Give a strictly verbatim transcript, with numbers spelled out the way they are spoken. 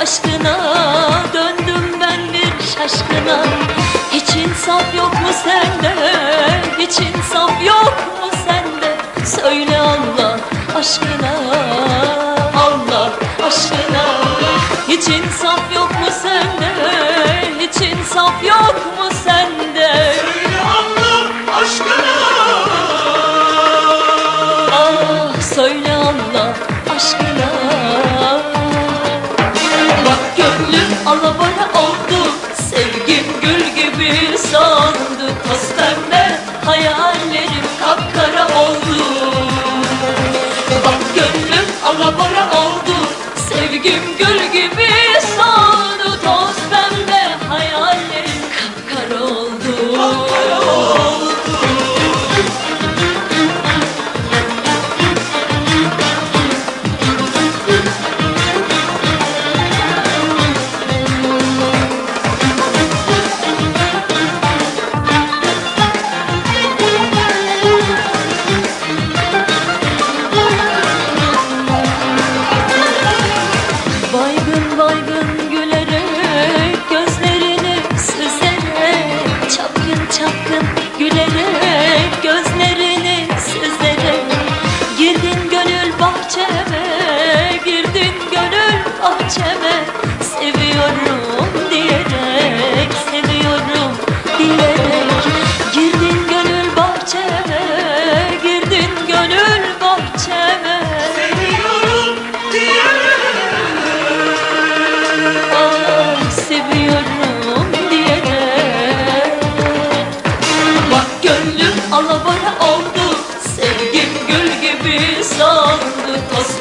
aşkına, döndüm ben bir şaşkına. Hiç insaf yok mu sende, hiç insaf yok mu sende? Söyle Allah aşkına, Allah aşkına. Hiç insaf yok mu sende, hiç insaf yok mu sende? Söyle Allah aşkına. Ah söyle Allah aşkına. Bak gönlüm alabora oldu, sevgim gül gibi soldu. Toz pembe hayallerim kapkara oldu. Bak gönlüm alabora oldu, sevgim gül gibi soldu. Toz pembe hayallerim kapkara oldu. Kapkara oldu. Baygın baygın gülerek, gözlerini süzerek, çapkın çapkın gülerek, gözlerini süzerek, girdin gönül bahçeme, girdin gönül bahçeme, seviyorum diyerek, seviyorum diyerek, girdin gönül bahçeme, girdin gönül bahçeme. Seviyorum diyerek. Ah seviyorum diyerek. Bak gönlüm alabora oldu, sevgim gül gibi soldu. Toz